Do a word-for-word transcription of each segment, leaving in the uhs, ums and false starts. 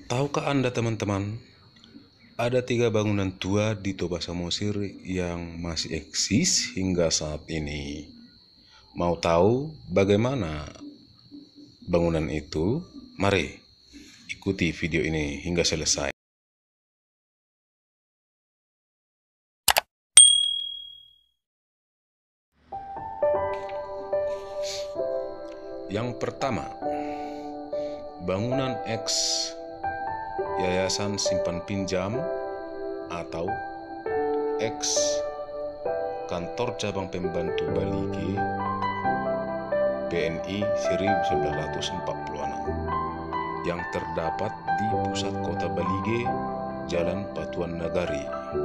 Tahukah Anda teman-teman, ada tiga bangunan tua di Toba Samosir yang masih eksis hingga saat ini. Mau tahu bagaimana bangunan itu? Mari ikuti video ini hingga selesai. Yang pertama, bangunan X Yayasan Simpan Pinjam atau X Kantor Cabang Pembantu Balige B N I seribu sembilan ratus empat puluh enam yang terdapat di pusat kota Balige, Jalan Batuan Nagari.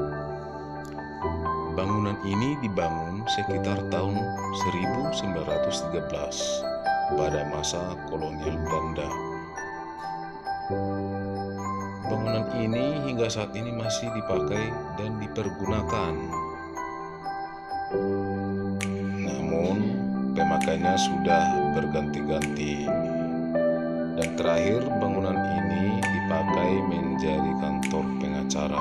Bangunan ini dibangun sekitar tahun seribu sembilan ratus tiga belas pada masa kolonial Belanda. Bangunan ini hingga saat ini masih dipakai dan dipergunakan. Namun, pemakainya sudah berganti-ganti. Dan terakhir, bangunan ini dipakai menjadi kantor pengacara.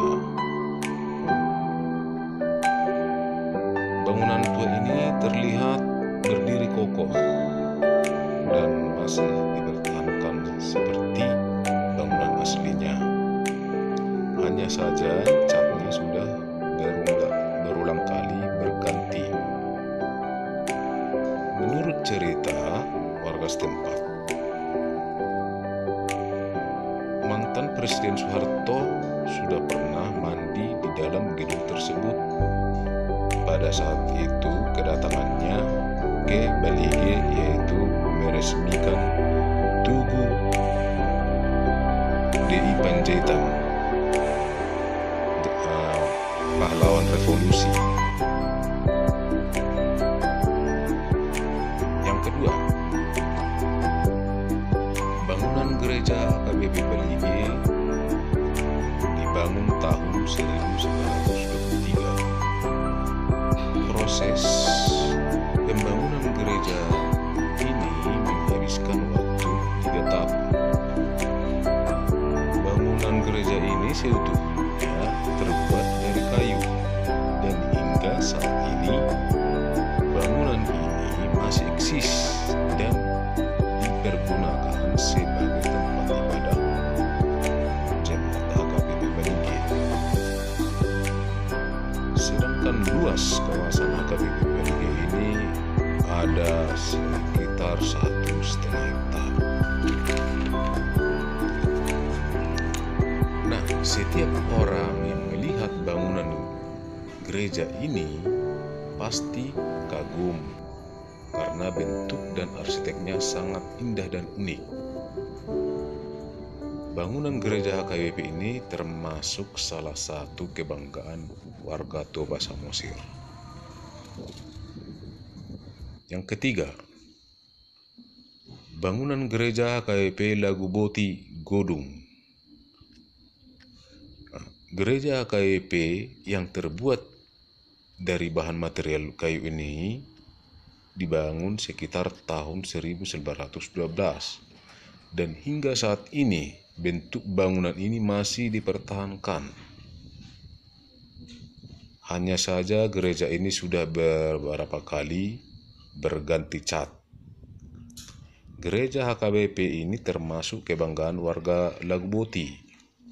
Bangunan tua ini terlihat berdiri kokoh dan masih dipertahankan seperti bangunan aslinya. Hanya saja catnya sudah berulang, berulang kali berganti. Menurut cerita warga setempat, mantan Presiden Soeharto sudah pernah mandi di dalam gedung tersebut pada saat itu kedatangannya ke Balige, yaitu meresmikan Tugu D I Panjaitan, pahlawan revolusi. Yang kedua, bangunan gereja A K B P Balige dibangun tahun seribu sembilan ratus dua puluh tiga. Proses pembangunan gereja ini menghabiskan waktu tiga tahun. Bangunan gereja ini seutuhnya terbuat dari kayu, dan hingga saat ini bangunan ini masih eksis dan dipergunakan sebagai tempat ibadah jemaat A K B P Balige. Sedangkan luas kawasan A K B P Balige ini ada sekitar satu setengah hektar. Nah, setiap orang yang melihat bangunan gereja ini pasti kagum karena bentuk dan arsiteknya sangat indah dan unik. Bangunan gereja H K B P ini termasuk salah satu kebanggaan warga Toba Samosir. Yang ketiga, bangunan gereja H K B P Laguboti Godung. Gereja H K B P yang terbuat dari bahan material kayu ini dibangun sekitar tahun seribu sembilan ratus dua belas, dan hingga saat ini bentuk bangunan ini masih dipertahankan. Hanya saja gereja ini sudah beberapa kali berganti cat. Gereja H K B P ini termasuk kebanggaan warga Laguboti.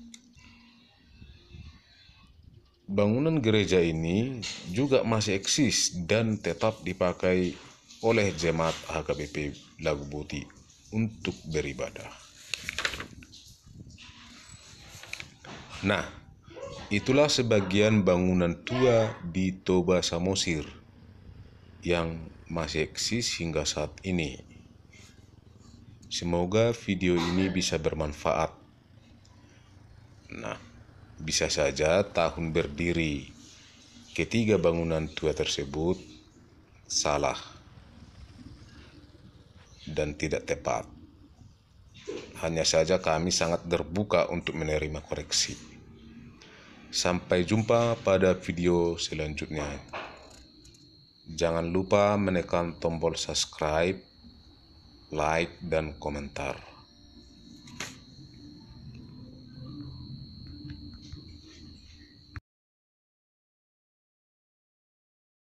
Bangunan gereja ini juga masih eksis dan tetap dipakai oleh jemaat H K B P Laguboti untuk beribadah. Nah, itulah sebagian bangunan tua di Toba Samosir yang masih eksis hingga saat ini. Semoga video ini bisa bermanfaat. Nah, bisa saja tahun berdiri ketiga bangunan tua tersebut salah dan tidak tepat. Hanya saja kami sangat terbuka untuk menerima koreksi. Sampai jumpa pada video selanjutnya. Jangan lupa menekan tombol subscribe, like, dan komentar.